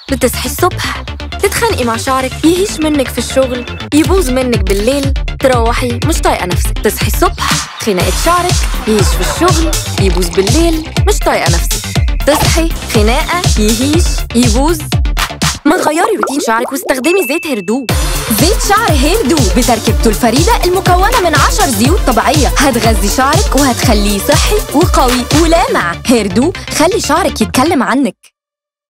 بتصحي الصبح تتخانقي مع شعرك يهيش منك في الشغل، يبوظ منك بالليل، تروحي مش طايقة نفسك. تصحي الصبح خناقة شعرك يهيش في الشغل، يبوظ بالليل، مش طايقة نفسك. تصحي خناقة يهيش يبوظ. ما تغيري روتين شعرك واستخدمي زيت هيردو. زيت شعر هيردو بتركيبته الفريدة المكونة من 10 زيوت طبيعية هتغذي شعرك وهتخليه صحي وقوي ولامع. هيردو خلي شعرك يتكلم عنك.